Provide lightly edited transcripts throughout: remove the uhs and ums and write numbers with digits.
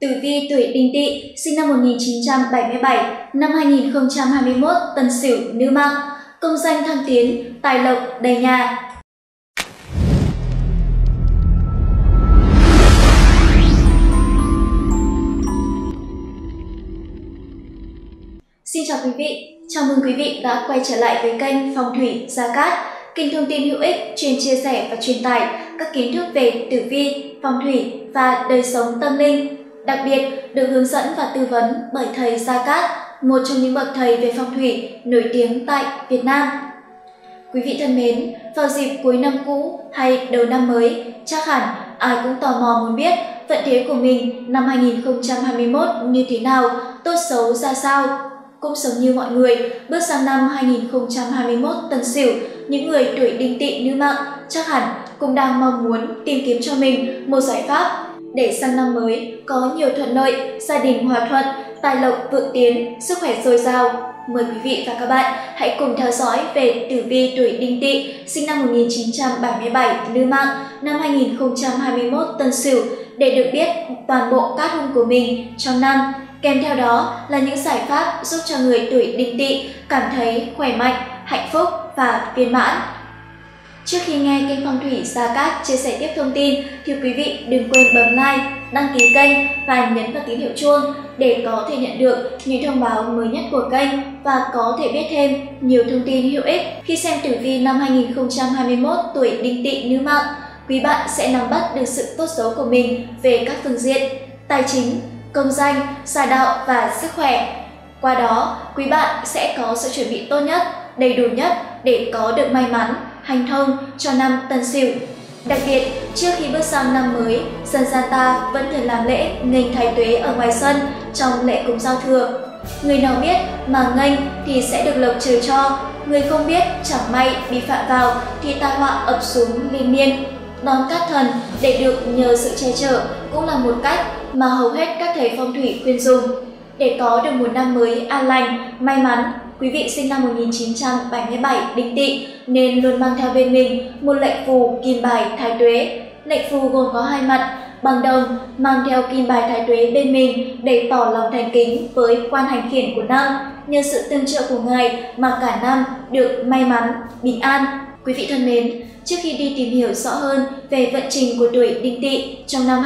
Tử vi tuổi Đinh Tỵ, sinh năm 1977, năm 2021, Tân Sửu, nữ mạng, công danh thăng tiến, tài lộc đầy nhà. Xin chào quý vị, chào mừng quý vị đã quay trở lại với kênh Phong thủy Gia Cát, kênh thông tin hữu ích chuyên chia sẻ và truyền tải các kiến thức về tử vi, phong thủy và đời sống tâm linh. Đặc biệt được hướng dẫn và tư vấn bởi thầy Gia Cát, một trong những bậc thầy về phong thủy nổi tiếng tại Việt Nam. Quý vị thân mến, vào dịp cuối năm cũ hay đầu năm mới, chắc hẳn ai cũng tò mò muốn biết vận thế của mình năm 2021 như thế nào, tốt xấu ra sao. Cũng giống như mọi người, bước sang năm 2021 Tân Sửu, những người tuổi Đinh Tỵ nữ mạng chắc hẳn cũng đang mong muốn tìm kiếm cho mình một giải pháp để sang năm mới có nhiều thuận lợi, gia đình hòa thuận, tài lộc vượng tiến, sức khỏe dồi dào. Mời quý vị và các bạn hãy cùng theo dõi về tử vi tuổi Đinh Tỵ, sinh năm 1977, nữ mạng, năm 2021 Tân Sửu để được biết toàn bộ cát hung của mình trong năm. Kèm theo đó là những giải pháp giúp cho người tuổi Đinh Tỵ cảm thấy khỏe mạnh, hạnh phúc và viên mãn. Trước khi nghe kênh Phong thủy Gia Cát chia sẻ tiếp thông tin thì quý vị đừng quên bấm like, đăng ký kênh và nhấn vào tín hiệu chuông để có thể nhận được những thông báo mới nhất của kênh và có thể biết thêm nhiều thông tin hữu ích. Khi xem tử vi năm 2021 tuổi Đinh Tỵ nữ mạng, quý bạn sẽ nắm bắt được sự tốt xấu của mình về các phương diện tài chính, công danh, gia đạo và sức khỏe. Qua đó, quý bạn sẽ có sự chuẩn bị tốt nhất, đầy đủ nhất để có được may mắn, hanh thông cho năm Tân Sửu. Đặc biệt, trước khi bước sang năm mới, dân gian ta vẫn thường làm lễ nghênh thái tuế ở ngoài sân trong lễ cúng giao thừa. Người nào biết mà nghênh thì sẽ được lộc trời cho, người không biết chẳng may bị phạm vào thì tai họa ập xuống liên miên. Đón cát thần để được nhờ sự che chở cũng là một cách mà hầu hết các thầy phong thủy khuyên dùng. Để có được một năm mới an lành, may mắn, quý vị sinh năm 1977 Đinh Tỵ nên luôn mang theo bên mình một lệnh phù kim bài thái tuế. Lệnh phù gồm có hai mặt, bằng đồng, mang theo kim bài thái tuế bên mình để tỏ lòng thành kính với quan hành khiển của năm, nhờ sự tương trợ của ngài mà cả năm được may mắn, bình an. Quý vị thân mến, trước khi đi tìm hiểu rõ hơn về vận trình của tuổi Đinh Tỵ trong năm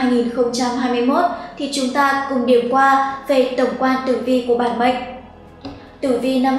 2021 thì chúng ta cùng điểm qua về tổng quan tử vi của bản mệnh. Tử vi năm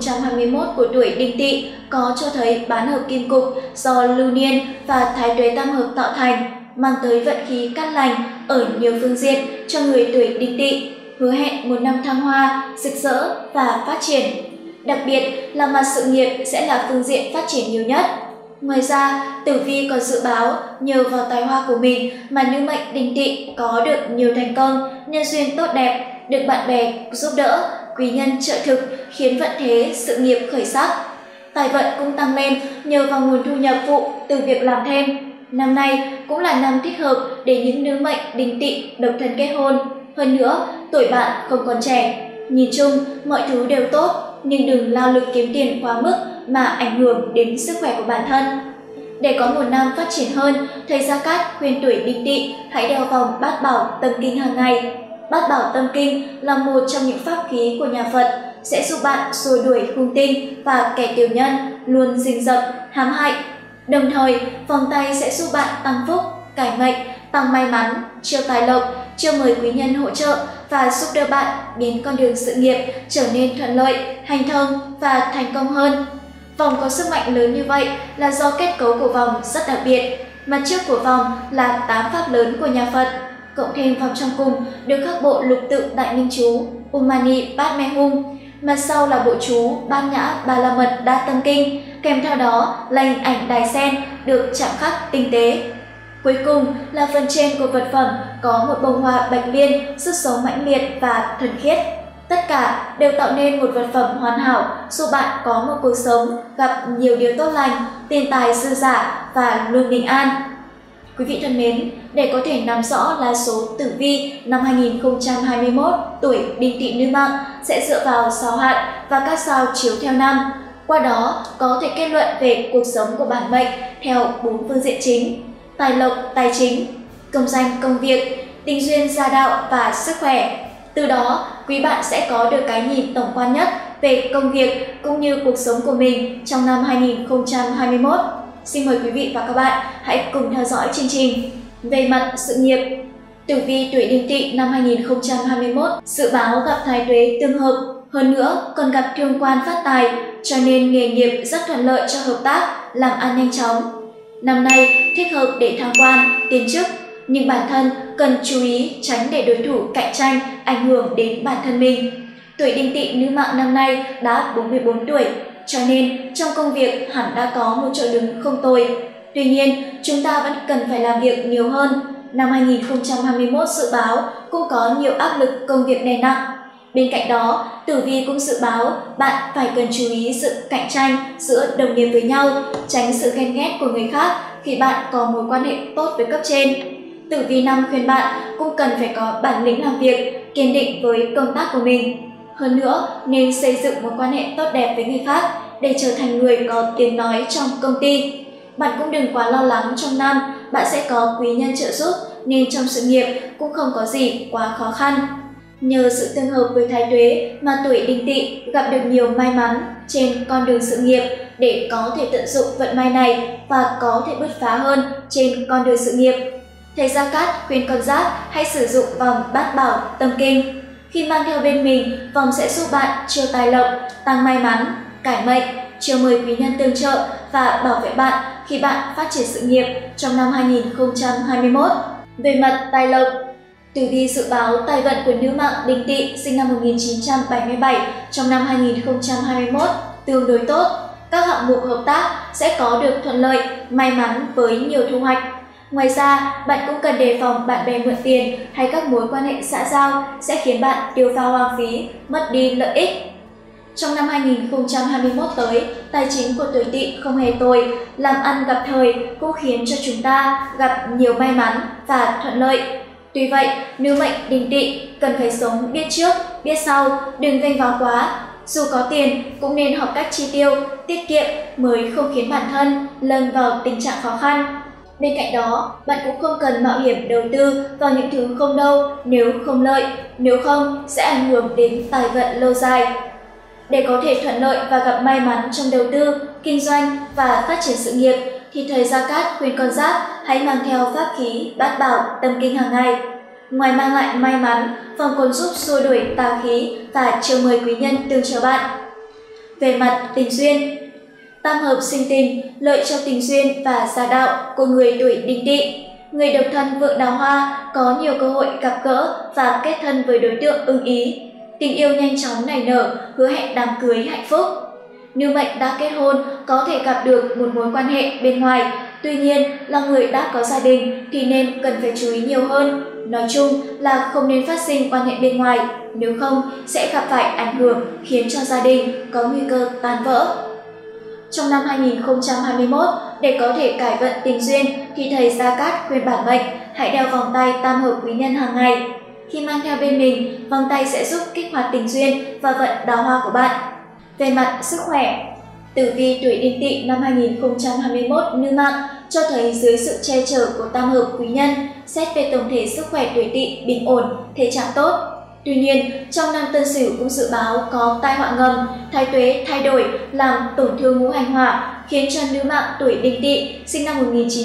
2021 của tuổi Đinh Tỵ có cho thấy bán hợp kim cục do lưu niên và thái tuế tam hợp tạo thành, mang tới vận khí cát lành ở nhiều phương diện cho người tuổi Đinh Tỵ, hứa hẹn một năm thăng hoa, rực rỡ và phát triển. Đặc biệt là mặt sự nghiệp sẽ là phương diện phát triển nhiều nhất. Ngoài ra, tử vi còn dự báo nhờ vào tài hoa của mình mà nữ mệnh Đinh Tỵ có được nhiều thành công, nhân duyên tốt đẹp, được bạn bè giúp đỡ, quý nhân trợ thực khiến vận thế sự nghiệp khởi sắc. Tài vận cũng tăng lên nhờ vào nguồn thu nhập phụ từ việc làm thêm. Năm nay cũng là năm thích hợp để những nữ mệnh Đinh Tỵ độc thân kết hôn. Hơn nữa, tuổi bạn không còn trẻ. Nhìn chung, mọi thứ đều tốt, nhưng đừng lao lực kiếm tiền quá mức mà ảnh hưởng đến sức khỏe của bản thân. Để có một năm phát triển hơn, thầy Gia Cát khuyên tuổi Đinh Tỵ hãy đeo vòng bát bảo tâm kinh hàng ngày. Bát bảo tâm kinh là một trong những pháp khí của nhà Phật, sẽ giúp bạn xua đuổi hung tinh và kẻ tiểu nhân luôn rình rập, hãm hại. Đồng thời, vòng tay sẽ giúp bạn tăng phúc, cải mệnh, tăng may mắn, chiêu tài lộc, chiêu mời quý nhân hỗ trợ và giúp đỡ bạn biến con đường sự nghiệp trở nên thuận lợi, hành thông và thành công hơn. Vòng có sức mạnh lớn như vậy là do kết cấu của vòng rất đặc biệt. Mặt trước của vòng là 8 pháp lớn của nhà Phật, cộng thêm vòng trong cùng được khắc bộ lục tự đại minh chú Umani Padme Hum. Mặt sau là bộ chú Bát Nhã Ba La Mật Đa Tâm Kinh, kèm theo đó là hình ảnh đài sen được chạm khắc tinh tế. Cuối cùng là phần trên của vật phẩm có một bông hoa bạch liên, sức sống mãnh liệt và thuần khiết. Tất cả đều tạo nên một vật phẩm hoàn hảo giúp bạn có một cuộc sống gặp nhiều điều tốt lành, tiền tài dư dả và luôn bình an. Quý vị thân mến, để có thể nắm rõ lá số tử vi năm 2021 tuổi Đinh Tỵ nữ mạng sẽ dựa vào sao hạn và các sao chiếu theo năm. Qua đó có thể kết luận về cuộc sống của bản mệnh theo 4 phương diện chính: tài lộc, tài chính, công danh, công việc, tình duyên, gia đạo và sức khỏe. Từ đó, quý bạn sẽ có được cái nhìn tổng quan nhất về công việc cũng như cuộc sống của mình trong năm 2021. Xin mời quý vị và các bạn hãy cùng theo dõi chương trình. Về mặt sự nghiệp, tử vi tuổi Đinh Tỵ năm 2021 dự báo gặp thái tuế tương hợp, hơn nữa còn gặp thương quan phát tài, cho nên nghề nghiệp rất thuận lợi cho hợp tác, làm ăn nhanh chóng. Năm nay thích hợp để thăng quan, tiến chức, nhưng bản thân cần chú ý tránh để đối thủ cạnh tranh ảnh hưởng đến bản thân mình. Tuổi Đinh Tỵ nữ mạng năm nay đã 44 tuổi, cho nên trong công việc hẳn đã có một chỗ đứng không tồi. Tuy nhiên, chúng ta vẫn cần phải làm việc nhiều hơn. Năm 2021 dự báo cũng có nhiều áp lực công việc đè nặng. Bên cạnh đó, tử vi cũng dự báo bạn phải cần chú ý sự cạnh tranh giữa đồng nghiệp với nhau, tránh sự ghen ghét của người khác khi bạn có mối quan hệ tốt với cấp trên. Tử vi năm khuyên bạn cũng cần phải có bản lĩnh làm việc, kiên định với công tác của mình. Hơn nữa, nên xây dựng mối quan hệ tốt đẹp với người khác để trở thành người có tiếng nói trong công ty. Bạn cũng đừng quá lo lắng trong năm, bạn sẽ có quý nhân trợ giúp nên trong sự nghiệp cũng không có gì quá khó khăn. Nhờ sự tương hợp với thái tuế mà tuổi Đinh Tỵ gặp được nhiều may mắn trên con đường sự nghiệp để có thể tận dụng vận may này và có thể bứt phá hơn trên con đường sự nghiệp. Thầy Gia Cát khuyên con giáp hãy sử dụng vòng bát bảo tâm kinh. Khi mang theo bên mình, vòng sẽ giúp bạn chiêu tài lộc, tăng may mắn, cải mệnh, chiêu mời quý nhân tương trợ và bảo vệ bạn khi bạn phát triển sự nghiệp trong năm 2021. Về mặt tài lộc, tử vi dự báo tài vận của nữ mạng Đinh Tỵ sinh năm 1977 trong năm 2021 tương đối tốt. Các hạng mục hợp tác sẽ có được thuận lợi, may mắn với nhiều thu hoạch. Ngoài ra, bạn cũng cần đề phòng bạn bè mượn tiền hay các mối quan hệ xã giao sẽ khiến bạn tiêu pha hoang phí, mất đi lợi ích. Trong năm 2021 tới, tài chính của tuổi Tỵ không hề tồi, làm ăn gặp thời cũng khiến cho chúng ta gặp nhiều may mắn và thuận lợi. Tuy vậy, nữ mệnh Đinh Tỵ cần phải sống biết trước, biết sau, đừng vênh váo quá. Dù có tiền cũng nên học cách chi tiêu, tiết kiệm mới không khiến bản thân lâm vào tình trạng khó khăn. Bên cạnh đó, bạn cũng không cần mạo hiểm đầu tư vào những thứ không đâu nếu không lợi, nếu không sẽ ảnh hưởng đến tài vận lâu dài. Để có thể thuận lợi và gặp may mắn trong đầu tư, kinh doanh và phát triển sự nghiệp, thì thầy Gia Cát khuyên con giáp hãy mang theo pháp khí bát bảo tâm kinh hàng ngày. Ngoài mang lại may mắn, vòng còn giúp xua đuổi tà khí và chiêu mời quý nhân tương trợ bạn. Về mặt tình duyên, tam hợp sinh tình, lợi cho tình duyên và gia đạo của người tuổi Đinh Tỵ. Người độc thân vượng đào hoa có nhiều cơ hội gặp gỡ và kết thân với đối tượng ưng ý. Tình yêu nhanh chóng nảy nở, hứa hẹn đám cưới hạnh phúc. Nữ mệnh đã kết hôn có thể gặp được một mối quan hệ bên ngoài, tuy nhiên là người đã có gia đình thì nên cần phải chú ý nhiều hơn. Nói chung là không nên phát sinh quan hệ bên ngoài, nếu không sẽ gặp phải ảnh hưởng khiến cho gia đình có nguy cơ tan vỡ. Trong năm 2021, để có thể cải vận tình duyên thì thầy Gia Cát khuyên bản mệnh hãy đeo vòng tay tam hợp quý nhân hàng ngày. Khi mang theo bên mình, vòng tay sẽ giúp kích hoạt tình duyên và vận đào hoa của bạn. Về mặt sức khỏe, tử vi tuổi Đinh Tỵ năm 2021 nữ mạng cho thấy dưới sự che chở của tam hợp quý nhân, xét về tổng thể sức khỏe tuổi Tỵ bình ổn, thể trạng tốt. Tuy nhiên, trong năm Tân Sửu cũng dự báo có tai họa ngầm, thái tuế thay đổi làm tổn thương ngũ hành hỏa, khiến cho nữ mạng tuổi Đinh Tỵ sinh năm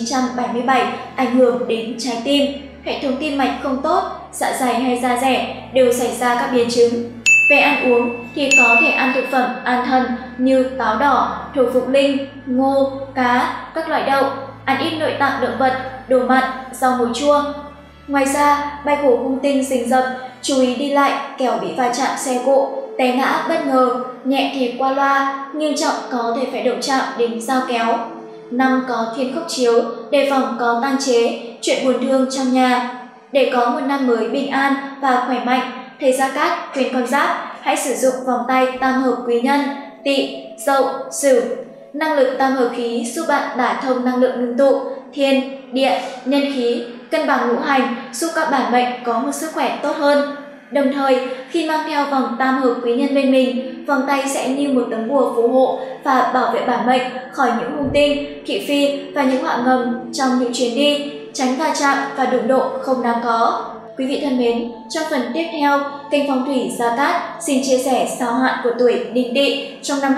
1977 ảnh hưởng đến trái tim, hệ thống tim mạch không tốt, dạ dày hay da dẻ đều xảy ra các biến chứng. Về ăn uống thì có thể ăn thực phẩm an thần như táo đỏ, thổ phục linh, ngô, cá, các loại đậu, ăn ít nội tạng động vật, đồ mặn, rau muối chua. Ngoài ra, bạch hổ hung tinh rình rập, chú ý đi lại kẻo bị va chạm xe cộ, té ngã bất ngờ, nhẹ thì qua loa, nghiêm trọng có thể phải động chạm đến dao kéo. Năm có thiên khốc chiếu, đề phòng có tang chế, chuyện buồn thương trong nhà. Để có một năm mới bình an và khỏe mạnh, thầy Gia Cát khuyên con giáp hãy sử dụng vòng tay tam hợp quý nhân Tỵ, Dậu, Sửu. Năng lực tam hợp khí giúp bạn đả thông năng lượng ngưng tụ, thiên, địa, nhân khí, cân bằng ngũ hành, giúp các bản mệnh có một sức khỏe tốt hơn. Đồng thời, khi mang theo vòng tam hợp quý nhân bên mình, vòng tay sẽ như một tấm bùa phù hộ và bảo vệ bản mệnh khỏi những hung tinh, thị phi và những họa ngầm trong những chuyến đi, tránh va chạm và đụng độ không đáng có. Quý Quý vị thân mến, trong phần tiếp theo, kênh Phong thủy Gia Cát xin chia sẻ sao hạn của tuổi Đinh Tỵ trong năm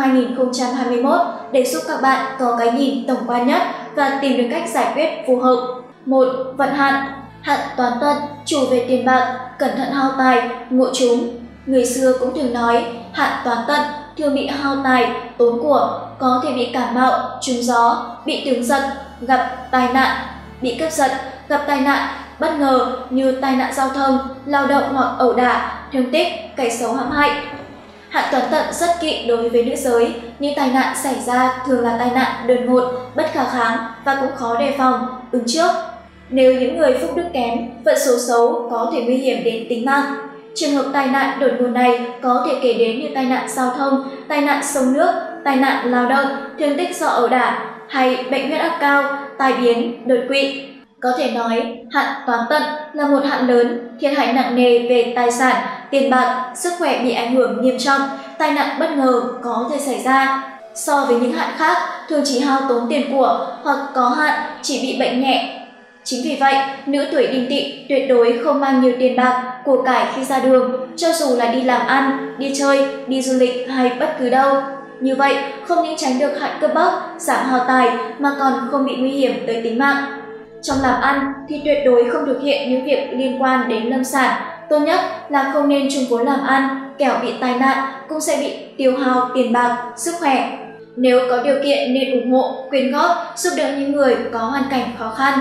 2021 để giúp các bạn có cái nhìn tổng quan nhất và tìm được cách giải quyết phù hợp. 1. Vận hạn. Hạn toán tận, chủ về tiền bạc, cẩn thận hao tài, ngộ trúng. Người xưa cũng thường nói, hạn toán tận thường bị hao tài, tốn của, có thể bị cảm mạo, trúng gió, bị tướng giật, gặp tai nạn, bị cướp giật, gặp tai nạn bất ngờ như tai nạn giao thông, lao động hoặc ẩu đả, thương tích, kẻ xấu hãm hại. Hạn toán tận rất kỵ đối với nữ giới, nhưng tai nạn xảy ra thường là tai nạn đột ngột, bất khả kháng và cũng khó đề phòng, ứng trước. Nếu những người phúc đức kém, vận số xấu có thể nguy hiểm đến tính mạng. Trường hợp tai nạn đột ngột này có thể kể đến như tai nạn giao thông, tai nạn sông nước, tai nạn lao động, thương tích do ẩu đả hay bệnh huyết áp cao, tai biến, đột quỵ. Có thể nói, hạn toán tận là một hạn lớn, thiệt hại nặng nề về tài sản, tiền bạc, sức khỏe bị ảnh hưởng nghiêm trọng, tai nạn bất ngờ có thể xảy ra. So với những hạn khác, thường chỉ hao tốn tiền của hoặc có hạn chỉ bị bệnh nhẹ. Chính vì vậy, nữ tuổi Đinh Tỵ tuyệt đối không mang nhiều tiền bạc, của cải khi ra đường, cho dù là đi làm ăn, đi chơi, đi du lịch hay bất cứ đâu. Như vậy, không những tránh được hạn cướp bóc, giảm hao tài mà còn không bị nguy hiểm tới tính mạng. Trong làm ăn thì tuyệt đối không thực hiện những việc liên quan đến lâm sản. Tốt nhất là không nên chung vốn làm ăn, kẻo bị tai nạn cũng sẽ bị tiêu hao tiền bạc, sức khỏe. Nếu có điều kiện nên ủng hộ, quyên góp, giúp đỡ những người có hoàn cảnh khó khăn.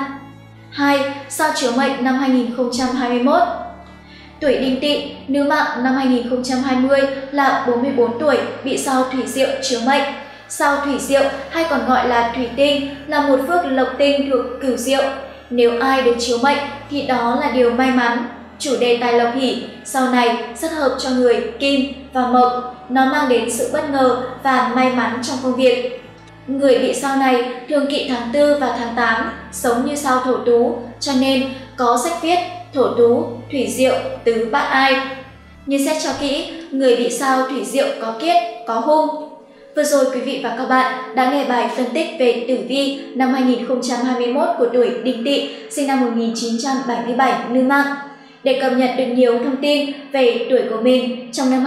2. Sao chiếu mệnh năm 2021. Tuổi Đinh Tỵ, nữ mạng năm 2020 là 44 tuổi, bị sao thủy diệu chiếu mệnh. Sao thủy diệu hay còn gọi là thủy tinh là một phước lộc tinh thuộc cửu diệu. Nếu ai được chiếu mệnh thì đó là điều may mắn. Chủ đề tài lộc hỷ sau này rất hợp cho người kim và mộc. Nó mang đến sự bất ngờ và may mắn trong công việc. Người bị sao này thường kỵ tháng 4 và tháng 8, sống như sao thổ tú, cho nên có sách viết thổ tú, thủy diệu, tứ bát ai. Nhưng xét cho kỹ, người bị sao thủy diệu có kiết, có hung. Vừa rồi quý vị và các bạn đã nghe bài phân tích về tử vi năm 2021 của tuổi Đinh Tỵ, sinh năm 1977, nữ mạng. Để cập nhật được nhiều thông tin về tuổi của mình trong năm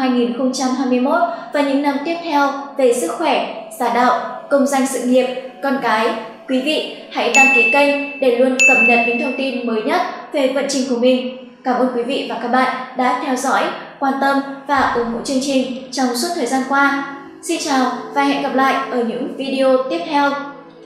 2021 và những năm tiếp theo về sức khỏe, gia đạo, công danh sự nghiệp, con cái, quý vị hãy đăng ký kênh để luôn cập nhật những thông tin mới nhất về vận trình của mình. Cảm ơn quý vị và các bạn đã theo dõi, quan tâm và ủng hộ chương trình trong suốt thời gian qua. Xin chào và hẹn gặp lại ở những video tiếp theo.